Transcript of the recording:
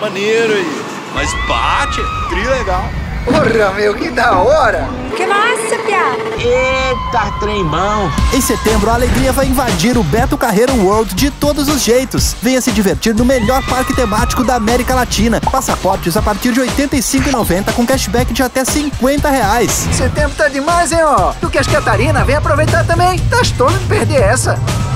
Maneiro aí. Mas bate, tri legal. Porra, meu, que da hora! Que massa, piá! Eita, trem bom! Em setembro, a alegria vai invadir o Beto Carreiro World de todos os jeitos. Venha se divertir no melhor parque temático da América Latina. Passaportes a partir de R$ 85,90 com cashback de até R$50. Setembro tá demais, hein, ó? Tu que és Catarina, vem aproveitar também. Tás tolo de perder essa.